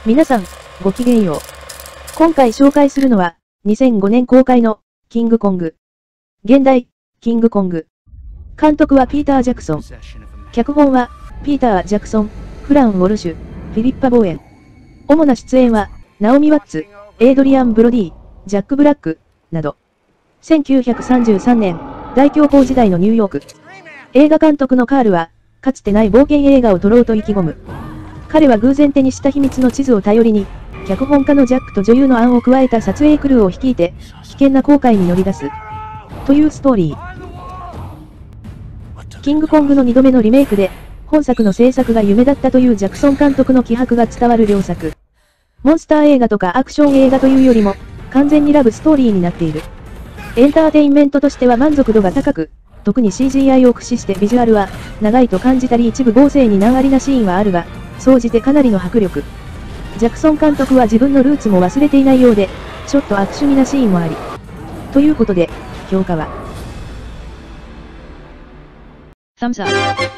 皆さん、ごきげんよう。今回紹介するのは、2005年公開の、キングコング。現代、キングコング。監督はピーター・ジャクソン。脚本は、ピーター・ジャクソン、フラン・ウォルシュ、フィリッパ・ボーエン。主な出演は、ナオミ・ワッツ、エイドリアン・ブロディ、ジャック・ブラック、など。1933年、大恐慌時代のニューヨーク。映画監督のカールは、かつてない冒険映画を撮ろうと意気込む。彼は偶然手にした秘密の地図を頼りに、脚本家のジャックと女優のアンを加えた撮影クルーを率いて、危険な航海に乗り出す。というストーリー。キングコングの2度目のリメイクで、本作の制作が夢だったというジャクソン監督の気迫が伝わる両作。モンスター映画とかアクション映画というよりも、完全にラブストーリーになっている。エンターテインメントとしては満足度が高く、特に CGI を駆使してビジュアルは、長いと感じたり一部合成に難ありなシーンはあるが、総じてかなりの迫力。ジャクソン監督は自分のルーツも忘れていないようで、ちょっと悪趣味なシーンもあり。ということで、評価は。 Thumbs up.